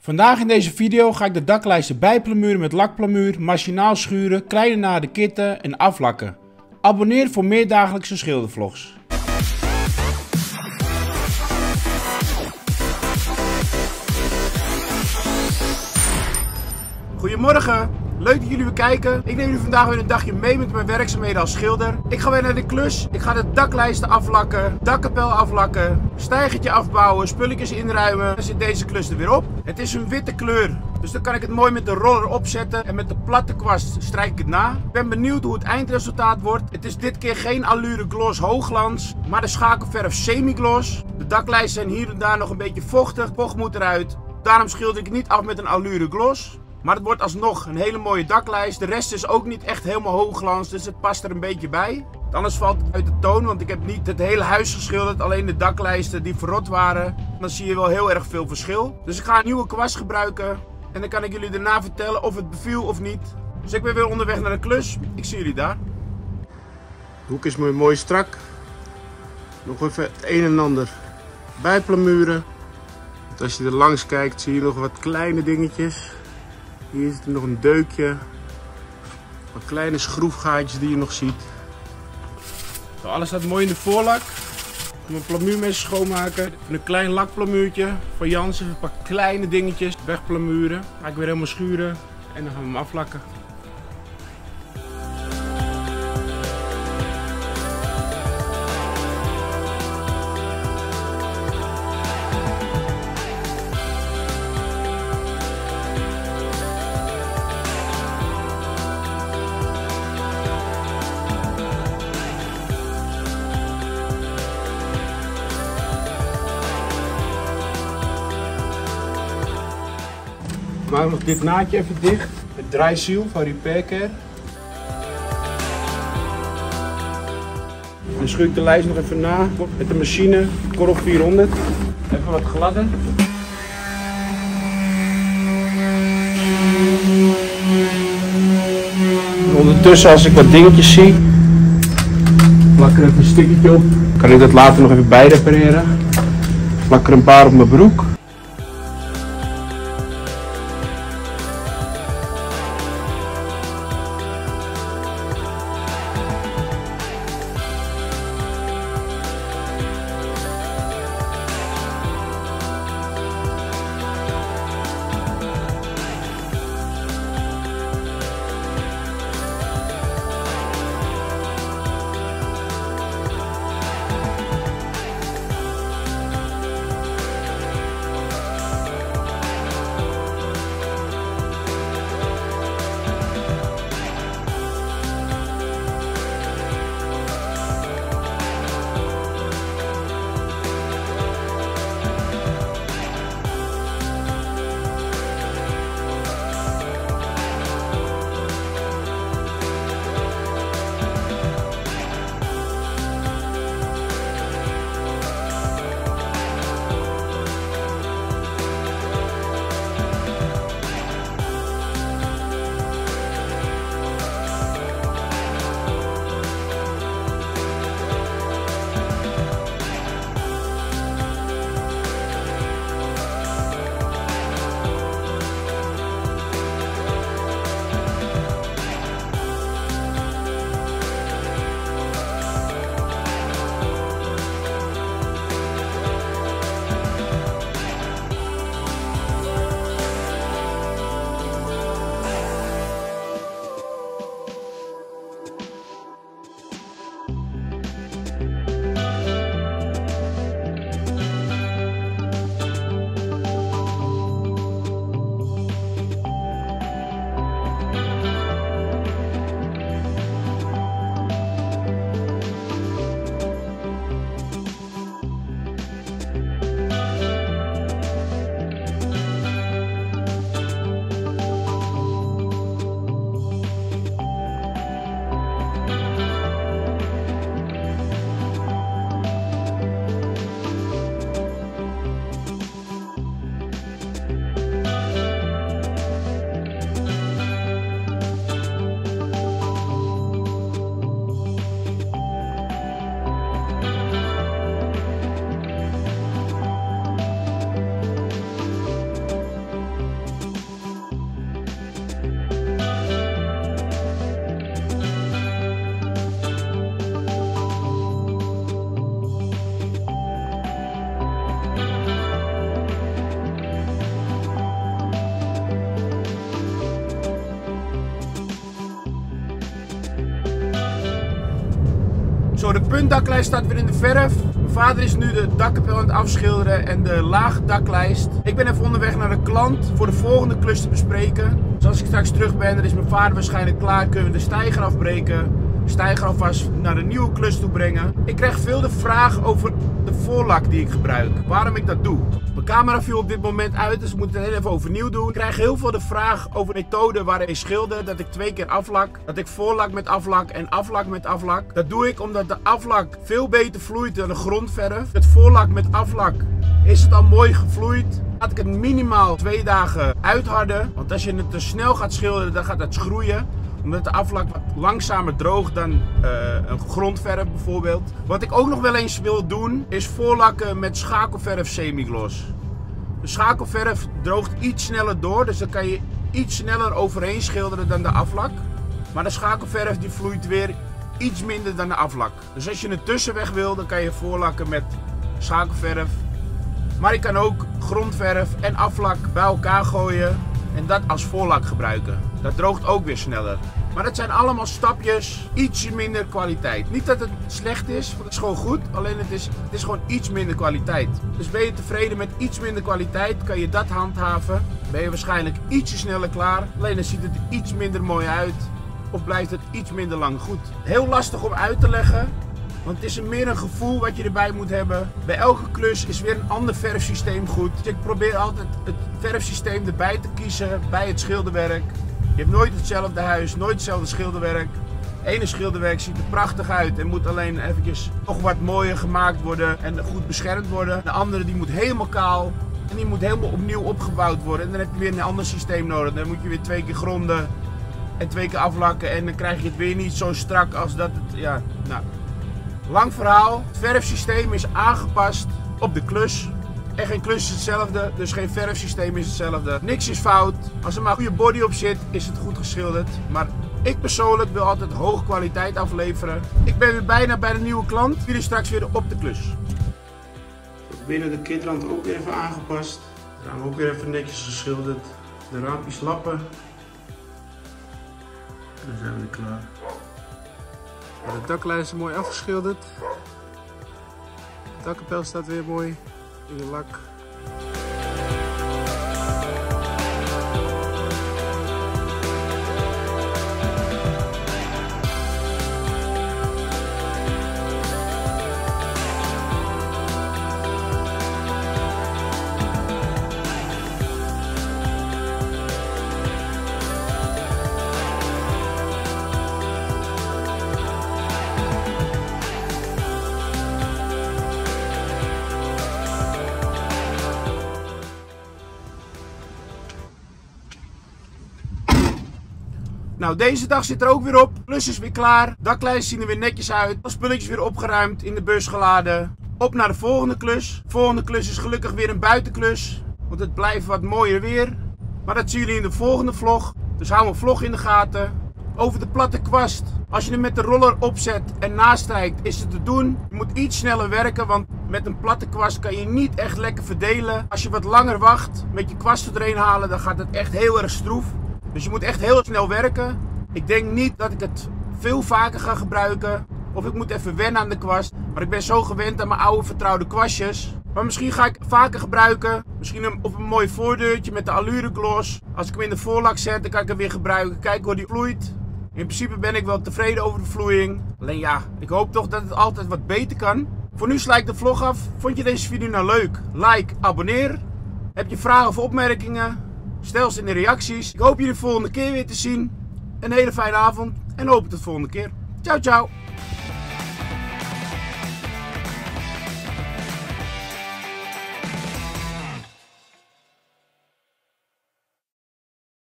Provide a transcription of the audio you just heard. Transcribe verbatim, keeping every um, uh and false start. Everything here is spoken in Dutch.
Vandaag in deze video ga ik de daklijsten bijplamuren met lakplamuur, machinaal schuren, kleine naden kitten en aflakken. Abonneer voor meer dagelijkse schildervlogs. Goedemorgen, leuk dat jullie weer kijken. Ik neem jullie vandaag weer een dagje mee met mijn werkzaamheden als schilder. Ik ga weer naar de klus. Ik ga de daklijsten aflakken, dakkapel aflakken, stijgertje afbouwen, spulletjes inruimen. Dan zit deze klus er weer op. Het is een witte kleur, dus dan kan ik het mooi met de roller opzetten en met de platte kwast strijk ik het na. Ik ben benieuwd hoe het eindresultaat wordt. Het is dit keer geen Allure Gloss hoogglans, maar de schakelverf semi-gloss. De daklijsten zijn hier en daar nog een beetje vochtig, vocht moet eruit. Daarom schilder ik het niet af met een Allure Gloss. Maar het wordt alsnog een hele mooie daklijst. De rest is ook niet echt helemaal hoogglans, dus het past er een beetje bij. Anders valt het uit de toon, want ik heb niet het hele huis geschilderd. Alleen de daklijsten die verrot waren. Dan zie je wel heel erg veel verschil. Dus ik ga een nieuwe kwast gebruiken. En dan kan ik jullie daarna vertellen of het beviel of niet. Dus ik ben weer onderweg naar de klus. Ik zie jullie daar. De hoek is mooi strak. Nog even het een en ander bijplamuren. Want als je er langs kijkt zie je nog wat kleine dingetjes. Hier zit er nog een deukje. Wat kleine schroefgaatjes die je nog ziet. Zo, alles staat mooi in de voorlak. Mijn plamuurmes schoonmaken. En een klein lakplamuurtje van Jansen. Een paar kleine dingetjes. Wegplamuren. Dan ga ik weer helemaal schuren. En dan gaan we hem aflakken. Maak nog dit naadje even dicht met draaiziel van Repair Care. Dan schuur ik de lijst nog even na met de machine Korf vierhonderd. Even wat gladder. Ondertussen, als ik wat dingetjes zie, plak er even een stickertje op. Kan ik dat later nog even bijrepareren. Plak er een paar op mijn broek. Zo, de puntdaklijst staat weer in de verf. Mijn vader is nu de dakkapel aan het afschilderen en de lage daklijst. Ik ben even onderweg naar de klant voor de volgende klus te bespreken. Dus als ik straks terug ben, dan is mijn vader waarschijnlijk klaar. Kunnen we de steiger afbreken. De steiger alvast naar de nieuwe klus toe brengen. Ik krijg veel de vraag over de voorlak die ik gebruik. Waarom ik dat doe. Mijn camera viel op dit moment uit, dus ik moet het heel even overnieuw doen. Ik krijg heel veel de vraag over de methode waarin ik schilder. Dat ik twee keer aflak. Dat ik voorlak met aflak en aflak met aflak. Dat doe ik omdat de aflak veel beter vloeit dan de grondverf. Het voorlak met aflak is het al mooi gevloeid. Laat ik het minimaal twee dagen uitharden. Want als je het te snel gaat schilderen, dan gaat het schroeien. Omdat de aflak wat langzamer droogt dan uh, een grondverf bijvoorbeeld. Wat ik ook nog wel eens wil doen, is voorlakken met schakelverf semigloss. De schakelverf droogt iets sneller door, dus dan kan je iets sneller overheen schilderen dan de aflak. Maar de schakelverf die vloeit weer iets minder dan de aflak. Dus als je een tussenweg wil, dan kan je voorlakken met schakelverf. Maar je kan ook grondverf en aflak bij elkaar gooien en dat als voorlak gebruiken. Dat droogt ook weer sneller. Maar dat zijn allemaal stapjes, ietsje minder kwaliteit. Niet dat het slecht is, want het is gewoon goed. Alleen het is, het is gewoon iets minder kwaliteit. Dus ben je tevreden met iets minder kwaliteit, kan je dat handhaven. Ben je waarschijnlijk ietsje sneller klaar. Alleen dan ziet het er iets minder mooi uit. Of blijft het iets minder lang goed. Heel lastig om uit te leggen. Want het is meer een gevoel wat je erbij moet hebben. Bij elke klus is weer een ander verfsysteem goed. Dus ik probeer altijd het verfsysteem erbij te kiezen bij het schilderwerk. Je hebt nooit hetzelfde huis, nooit hetzelfde schilderwerk. Het ene schilderwerk ziet er prachtig uit en moet alleen eventjes nog wat mooier gemaakt worden en goed beschermd worden. De andere die moet helemaal kaal en die moet helemaal opnieuw opgebouwd worden. En dan heb je weer een ander systeem nodig. Dan moet je weer twee keer gronden en twee keer aflakken en dan krijg je het weer niet zo strak als dat het, ja, nou. Lang verhaal, het verfsysteem is aangepast op de klus. En geen klus is hetzelfde, dus geen verfsysteem is hetzelfde. Niks is fout. Als er maar een goede body op zit, is het goed geschilderd. Maar ik persoonlijk wil altijd hoge kwaliteit afleveren. Ik ben weer bijna bij de nieuwe klant. Jullie straks weer op de klus. Binnen de kitrand ook weer even aangepast. De raam ook weer even netjes geschilderd. De raampjes lappen. En dan zijn we er klaar. De daklijst is mooi afgeschilderd. De dakkapel staat weer mooi in de lak. Nou, deze dag zit er ook weer op. Klus is weer klaar. Daklijsten zien er weer netjes uit. Alle spulletjes weer opgeruimd, in de bus geladen. Op naar de volgende klus. De volgende klus is gelukkig weer een buitenklus. Want het blijft wat mooier weer. Maar dat zien jullie in de volgende vlog. Dus hou mijn vlog in de gaten. Over de platte kwast. Als je hem met de roller opzet en nastrijkt, is het te doen. Je moet iets sneller werken, want met een platte kwast kan je niet echt lekker verdelen. Als je wat langer wacht met je kwast erheen halen, dan gaat het echt heel erg stroef. Dus je moet echt heel snel werken. Ik denk niet dat ik het veel vaker ga gebruiken. Of ik moet even wennen aan de kwast. Maar ik ben zo gewend aan mijn oude vertrouwde kwastjes. Maar misschien ga ik vaker gebruiken. Misschien een, op een mooi voordeurtje met de allure gloss. Als ik hem in de voorlak zet, dan kan ik hem weer gebruiken. Kijken hoe die vloeit. In principe ben ik wel tevreden over de vloeiing. Alleen ja, ik hoop toch dat het altijd wat beter kan. Voor nu sluit ik de vlog af. Vond je deze video nou leuk? Like, abonneer. Heb je vragen of opmerkingen? Stel ze in de reacties. Ik hoop je de volgende keer weer te zien. Een hele fijne avond en hoop tot de volgende keer. Ciao, ciao.